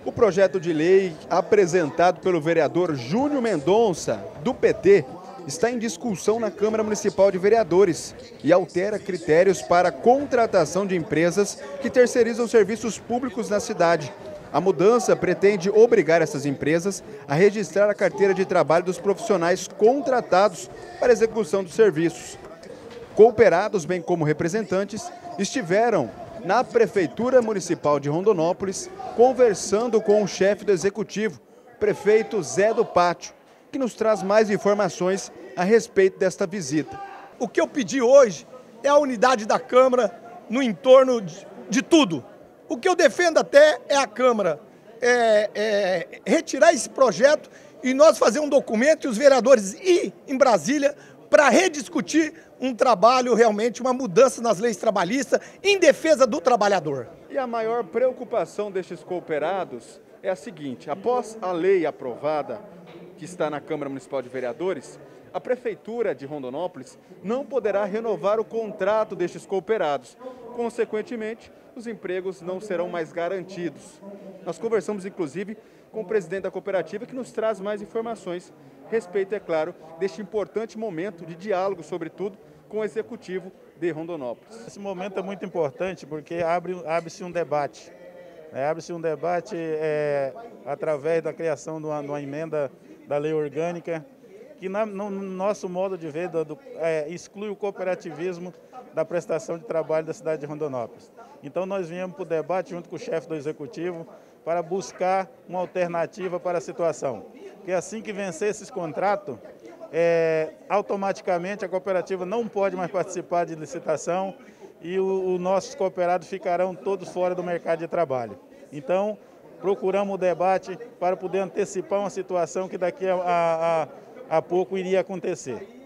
O projeto de lei apresentado pelo vereador Júnior Mendonça, do PT, está em discussão na Câmara Municipal de Vereadores e altera critérios para a contratação de empresas que terceirizam serviços públicos na cidade. A mudança pretende obrigar essas empresas a registrar a carteira de trabalho dos profissionais contratados para a execução dos serviços. Cooperados, bem como representantes, estiveram na Prefeitura Municipal de Rondonópolis conversando com o chefe do Executivo, prefeito Zé do Pátio, que nos traz mais informações a respeito desta visita. O que eu pedi hoje é a unidade da Câmara no entorno de tudo. O que eu defendo até é a Câmara retirar esse projeto e nós fazer um documento e os vereadores ir em Brasília para rediscutir um trabalho, realmente uma mudança nas leis trabalhistas em defesa do trabalhador. E a maior preocupação destes cooperados é a seguinte: após a lei aprovada, que está na Câmara Municipal de Vereadores, a Prefeitura de Rondonópolis não poderá renovar o contrato destes cooperados. Consequentemente, os empregos não serão mais garantidos. Nós conversamos, inclusive, com o presidente da cooperativa, que nos traz mais informações a respeito, é claro, deste importante momento de diálogo, sobretudo, com o Executivo de Rondonópolis. Esse momento é muito importante porque abre-se um debate. Abre-se um debate através da criação de uma emenda da lei orgânica, que no nosso modo de ver exclui o cooperativismo da prestação de trabalho da cidade de Rondonópolis. Então nós viemos para o debate junto com o chefe do Executivo para buscar uma alternativa para a situação. Porque assim que vencer esses contratos, automaticamente a cooperativa não pode mais participar de licitação e os nossos cooperados ficarão todos fora do mercado de trabalho. Então, procuramos o debate para poder antecipar uma situação que daqui a pouco iria acontecer.